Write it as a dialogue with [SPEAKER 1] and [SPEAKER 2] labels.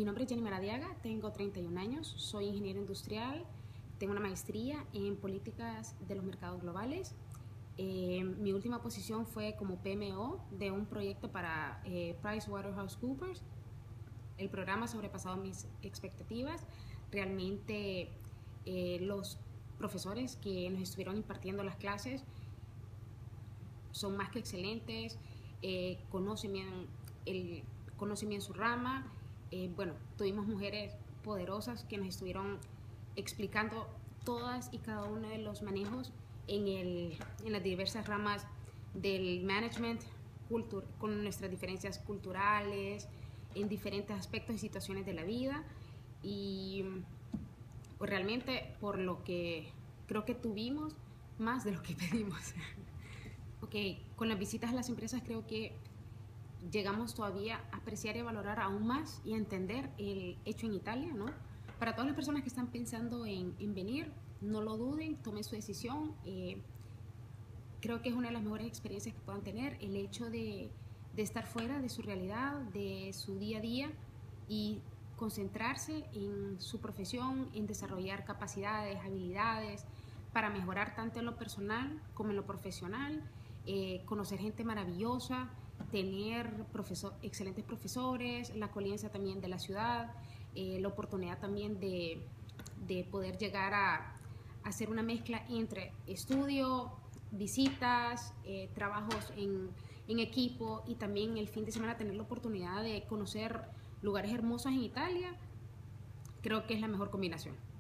[SPEAKER 1] Mi nombre es Jenny Maradiaga, tengo 31 años, soy ingeniero industrial, tengo una maestría en políticas de los mercados globales. Mi última posición fue como PMO de un proyecto para PricewaterhouseCoopers. El programa ha sobrepasado mis expectativas. Realmente los profesores que nos estuvieron impartiendo las clases son más que excelentes, conocen bien su rama. Bueno, tuvimos mujeres poderosas que nos estuvieron explicando todas y cada uno de los manejos en las diversas ramas del management, con nuestras diferencias culturales, en diferentes aspectos y situaciones de la vida. Y pues, realmente por lo que creo que tuvimos más de lo que pedimos. Con las visitas a las empresas creo que llegamos todavía a apreciar y a valorar aún más y a entender el hecho en Italia, ¿no? Para todas las personas que están pensando en venir, no lo duden, tomen su decisión. Creo que es una de las mejores experiencias que puedan tener, el hecho de estar fuera de su realidad, de su día a día y concentrarse en su profesión, en desarrollar capacidades, habilidades para mejorar tanto en lo personal como en lo profesional, conocer gente maravillosa, tener excelentes profesores, la acogida también de la ciudad, la oportunidad también de poder llegar a hacer una mezcla entre estudio, visitas, trabajos en equipo y también el fin de semana tener la oportunidad de conocer lugares hermosos en Italia. Creo que es la mejor combinación.